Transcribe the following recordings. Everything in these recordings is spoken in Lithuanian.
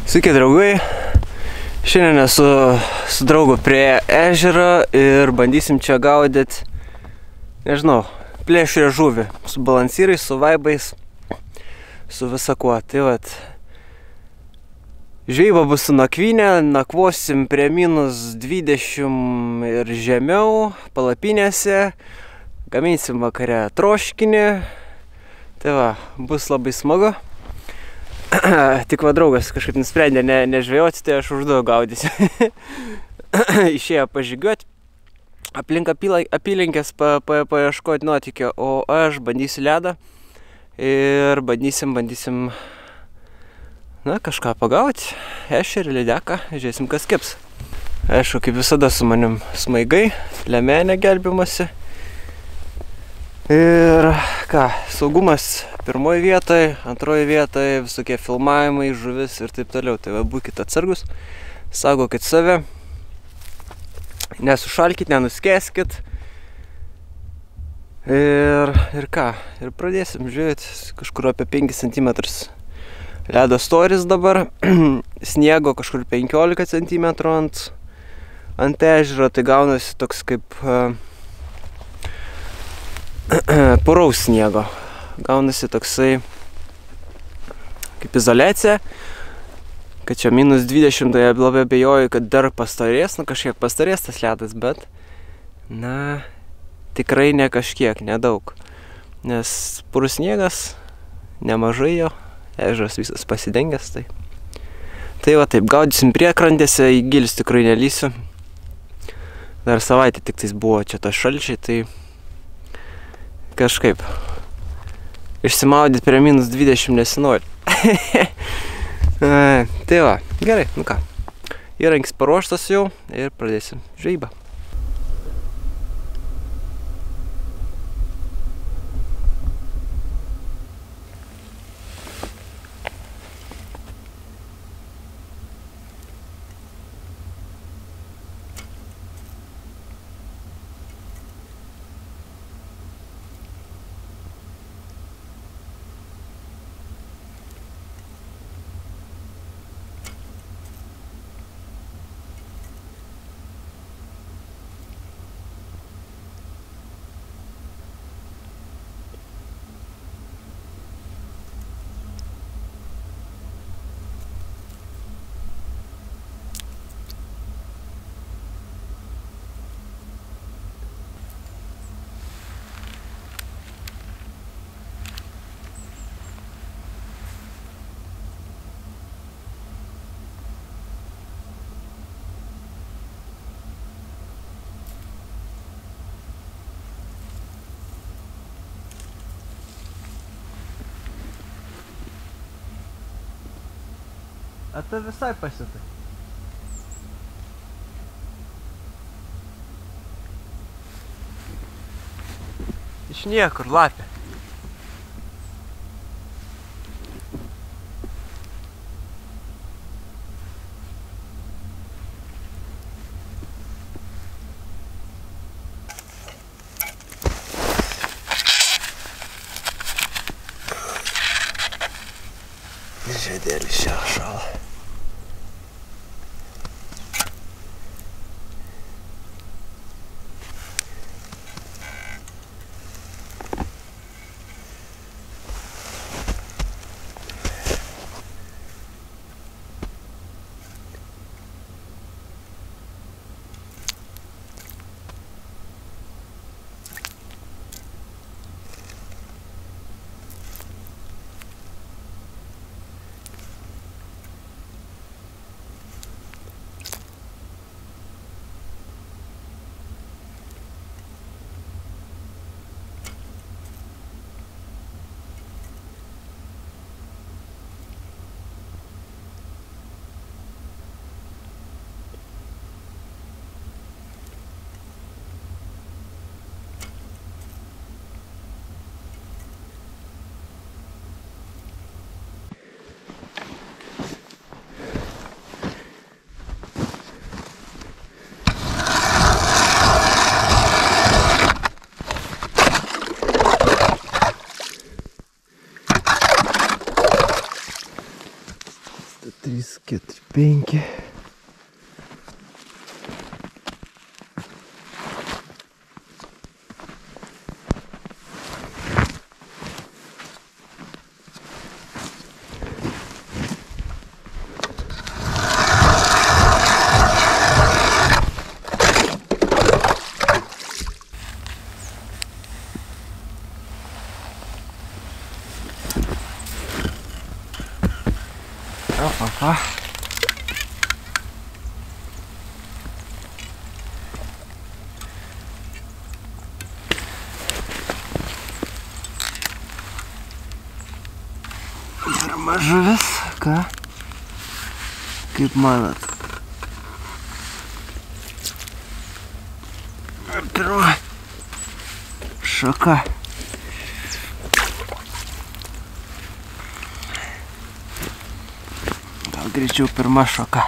Sveiki draugai, šiandien esu su draugu prie ežero ir bandysim čia gaudyti, nežinau, plėšrią žuvį su balansyrais, su vaibais, su visa kuo. Tai vat, žvejyba bus su nakvynė, nakvosim prie -20 ir žemiau, palapinėse, gaminsim vakare troškinį, tai va, bus labai smagu. Tik va draugas kažkaip nusprendė nežvejoti, tai aš užduoju gaudysiu. Išėjo pažygiuoti, aplink apylinkės paieškoti nuotykio, o aš bandysiu ledą ir bandysim kažką pagauti, ešerį, lydeką, žiūrėsim kas kibs. Aišku, kaip visada su manim smaigai, lemenė gelbimasi. Ir ką, saugumas pirmoje vietoje, antroje vietoje, visokie filmavimai, žuvis ir taip toliau. Tai va, būkite atsargus, saugokit save, nesušalkit, nenuskeskit. Ir ką, ir pradėsim žiūrėti, kažkur apie 5 cm ledo storis dabar, sniego kažkur 15 cm ant ežero, tai gaunasi toks kaip puraus sniego. Gaunasi toksai kaip izoliacija, kad čia -20, tai labai abejoju, kad dar pastorės, kažkiek pastorės tas ledas, bet tikrai ne kažkiek, nedaug. Nes purus sniegas, nemažai jo, ežeras visas pasidengęs. Tai va taip, gaudysim priekrantėse, į gilius tikrai nelysiu. Dar savaitę tik tais buvo čia tas šalčiai, tai kažkaip išsimaudyti prie -20 nesinori. Tai va, gerai, nu ką, įrankis paruoštas jau ir pradėsim žvejybą. A tu visai pasitai. Iš niekur, lapė. Žiedėlis čia šala. 3, 4, 5. Aha. Pirma žuvis, ką? Kaip manat? Pirma šaka. Gal greičiau pirma šaka.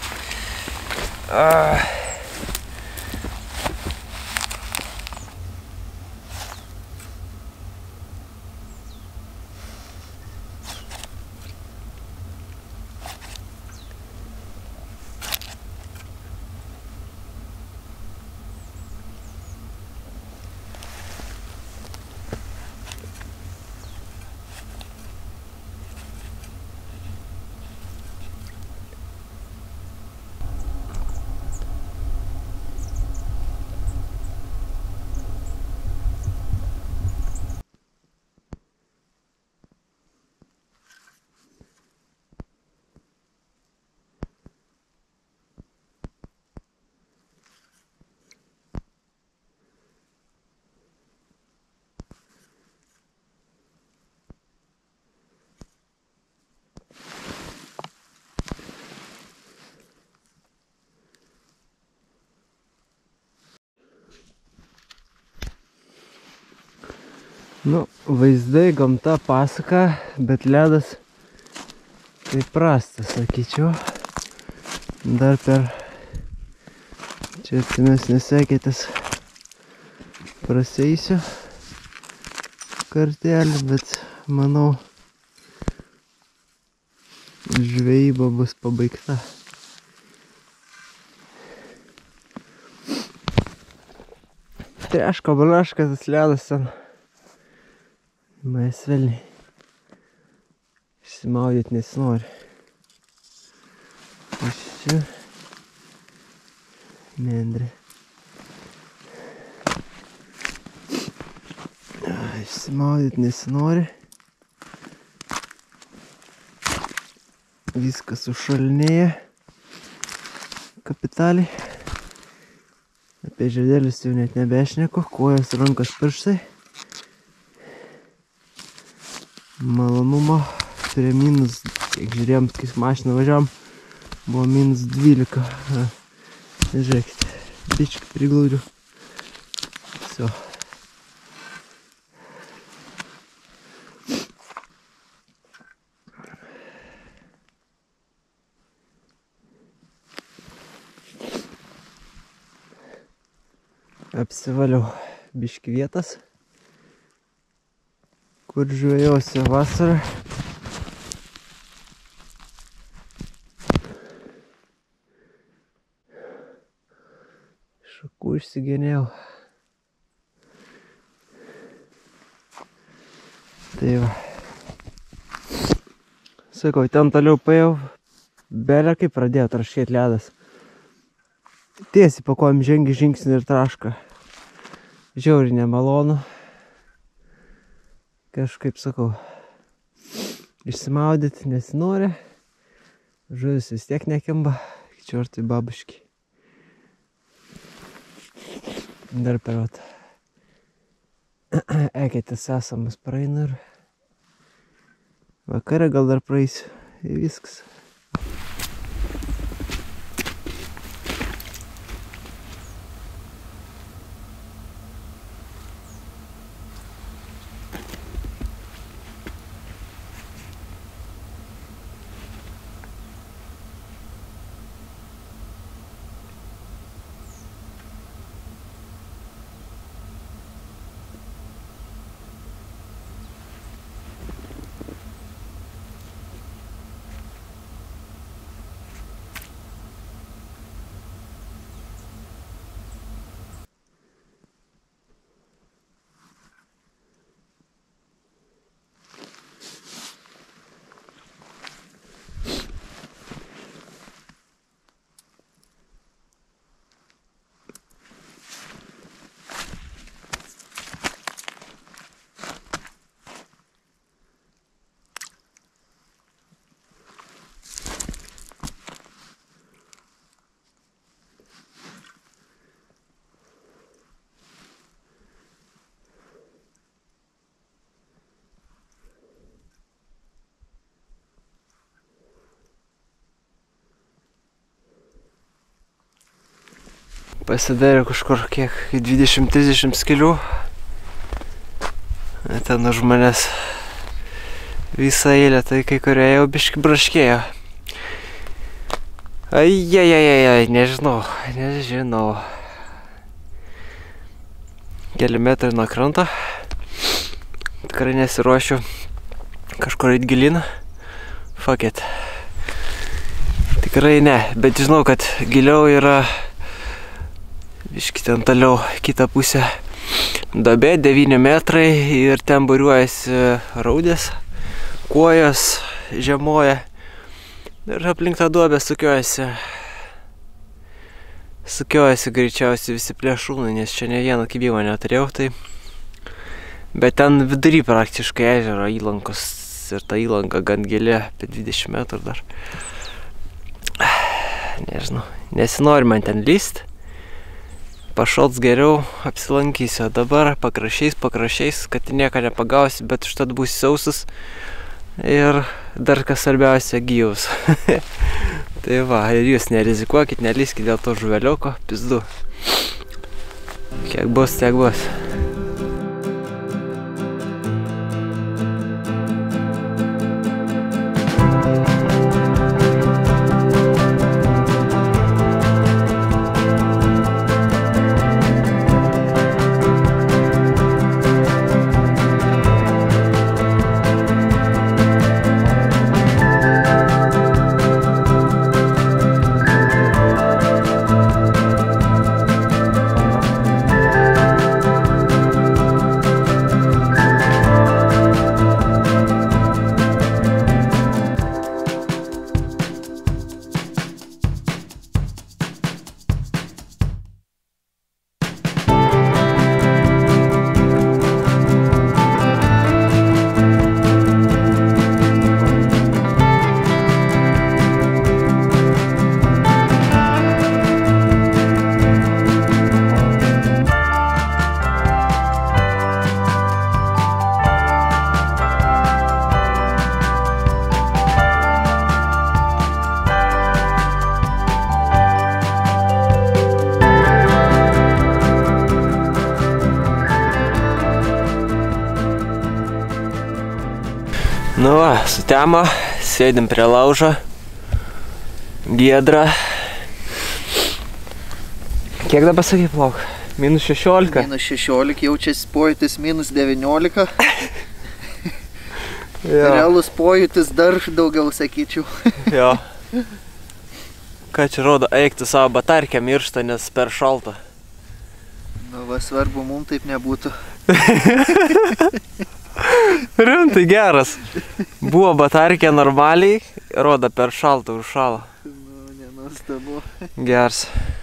Nu, vaizdai, gamta pasaka, bet ledas tai prastas, sakyčiau. Dar per čia artimesnės eketės praseisiu kartelį, bet manau žvejyba bus pabaigta. Treška, balaška, tas ledas ten. Mane svelniai. Išsimaudyt nesinori. Aš čia. Mendrė. Išsimaudyt nesinori. Viskas užšalinėja. Kapitaliai. Apie žiedelis jau net nebešneku. Kojos, rankos, pirštai. Malonumo prie minus, kiek žiūrėjom, kai mašiną važiavom, buvo minus 12. Žiūrėkit, biškį priglaudžiu. Viso. Apsivaliau biškį vietas, kur žvejosiu vasarą. Šakų išsigenėjau. Tai va. Sakau, ten toliau paėjau. Belė kaip pradėjo traškėti ledas. Tiesiai po kojom žengi žingsnį ir traška. Žiauriai nemalonu. Kažkaip sakau, išsimaudyti nesinori. Žuvis vis tiek nekimba. Čiortai babuški. Dar per vat eketės esamas praeinu ir vakarą gal dar praeisiu. Ir viskas. Pasidarė kažkur kiek 20-30 skylių. Ten už manęs visą eilę, tai kai kurie jau biški braškėjo. Ai, nežinau. Keli metrai nuo kranto. Tikrai nesiruošiu kažkur eit gilin. Fuck it. Tikrai ne, bet žinau, kad giliau yra biški ten toliau kitą pusę duobė, 9 metrai ir ten būriuojasi raudės, kuojos žemoja ir aplink tą duobę sukiojasi greičiausiai visi plėšrūnai, nes čia ne vieną kibimą neturėjau, tai bet ten vidury praktiškai ežero įlankos ir ta įlanka gan gili, apie 20 metrų dar. Nežinau, nesinori man ten lyst. Pašalts geriau, apsilankysiu. Dabar pakraščiais, kad nieko nepagausi, bet užtat būsi sausas ir dar kas svarbiausia gyvus. Tai va, ir jūs nerizikuokit, nelyskit dėl to žuvelioko, pizdu. Kiek bus, tiek bus. Nu va, sutemo, sėdim prie laužo, giedra. Kiek dabar sakai plauk? Minus 16? Minus 16, jaučiasi pojūtis minus 19. Realus pojūtis dar daugiau, sakyčiau. Jo. Ką čia rodo, eikti savo batarkę mirštą, nes per šalta. Nu va, svarbu, mums taip nebūtų. Rimtai geras. Buvo batarkė normaliai, rodo per šaltą užšalą. Nu, nenuostabu. Geras.